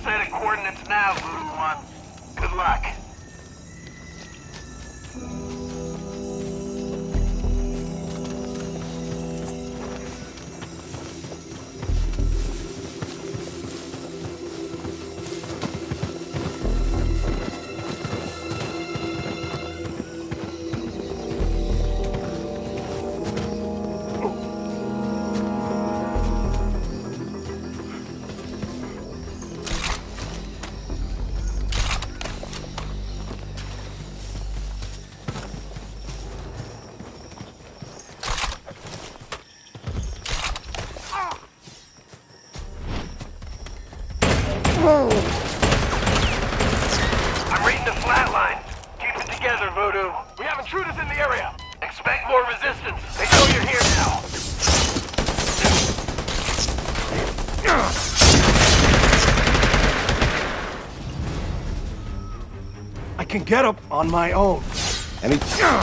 set of coordinates now, Voodoo 1. Good luck. I'm reading the flatline. Keep it together, Voodoo. We have intruders in the area. Expect more resistance. They know you're here now. I can get up on my own. And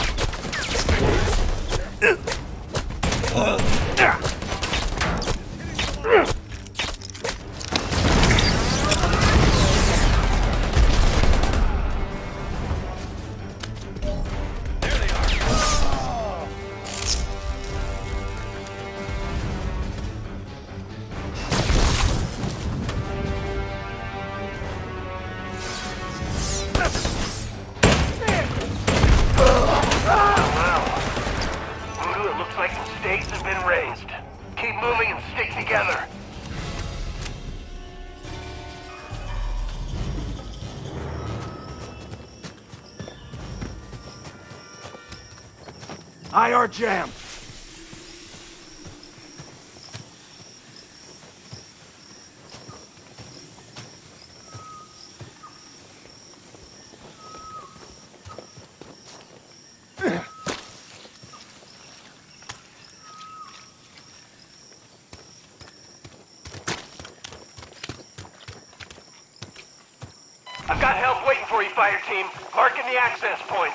IR jam. I've got help waiting for you, fire team. Marking the access point.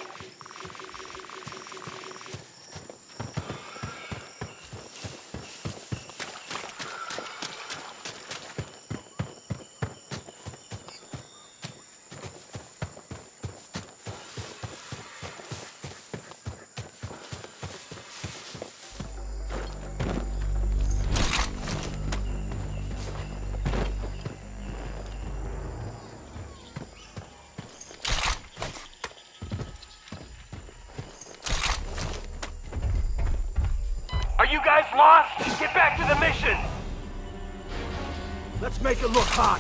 Are you guys lost? Get back to the mission! Let's make it look hot.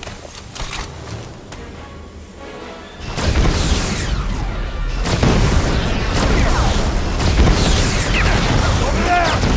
Over there!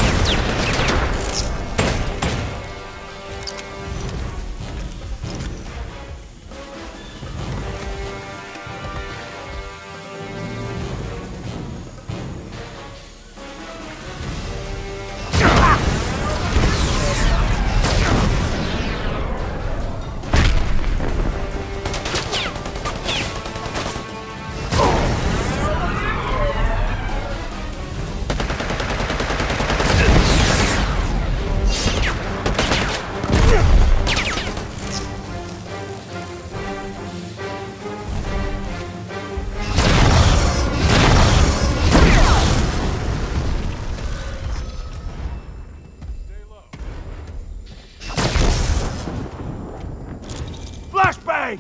Flashbang!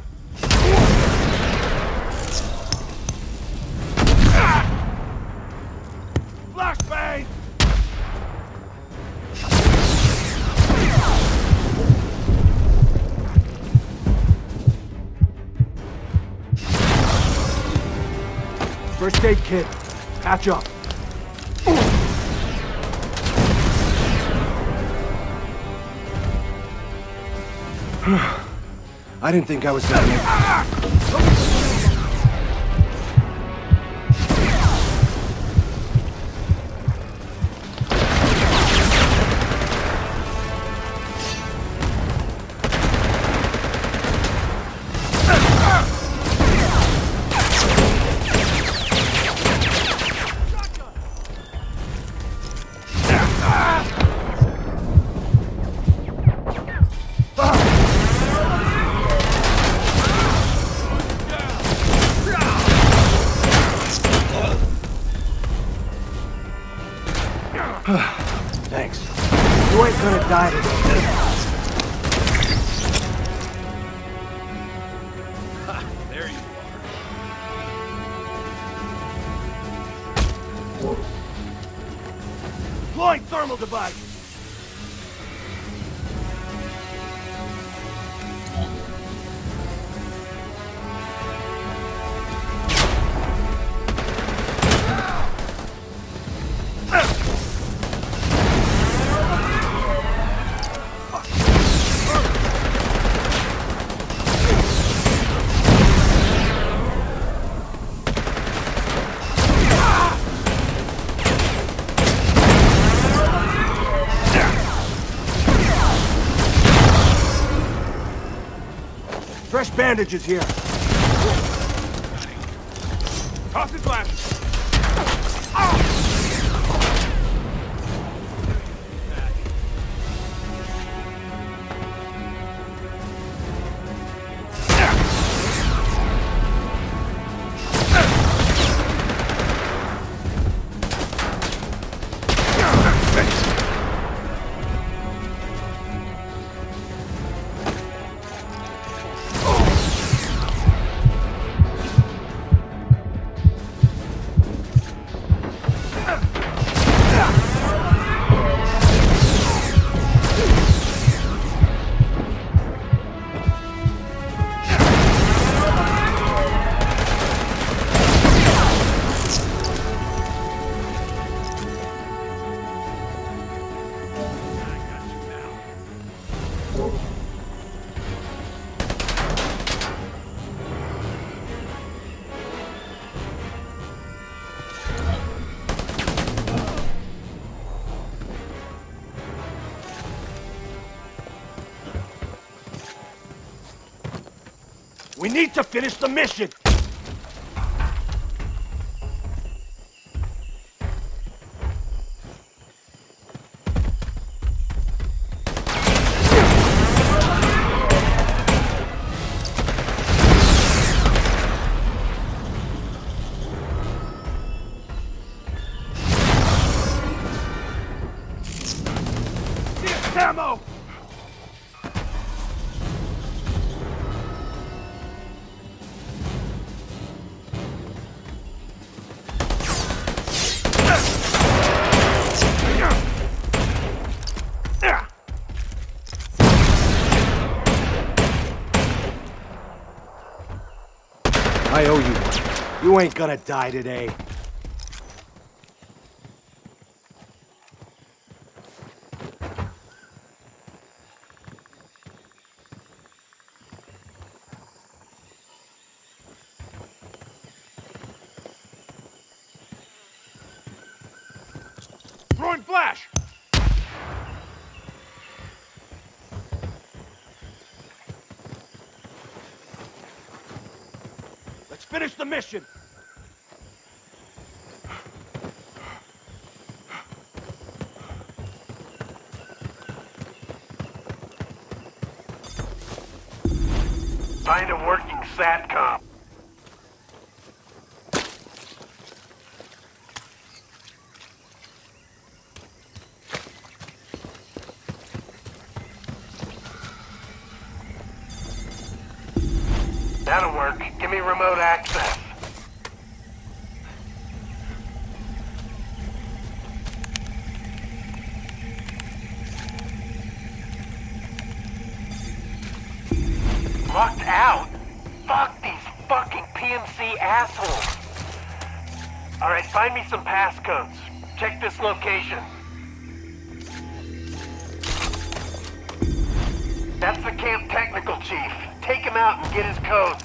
Flashbang! First aid kit. Patch up. I didn't think I was gonna make thermal device. Fresh bandages here. Toss his last. We need to finish the mission! Ammo! I owe you one. You ain't gonna die today. Throwing flash! Let's finish the mission! Find a working SATCOM. That'll work. Give me remote access. Locked out? Fuck these fucking PMC assholes. Alright, find me some passcodes. Check this location. That's the camp technical chief. Take him out and get his codes.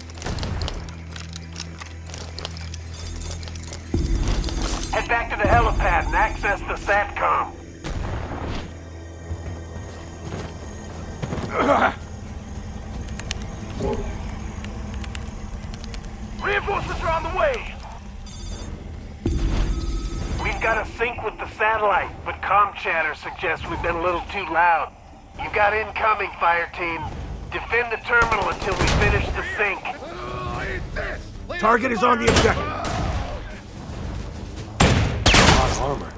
Head back to the helipad and access the SATCOM. Reinforcements are on the way! We've got to sync with the satellite, but comm chatter suggests we've been a little too loud. You got incoming, fire team. Defend the terminal until we finish the sync. Target is on the objective. A lot of armor.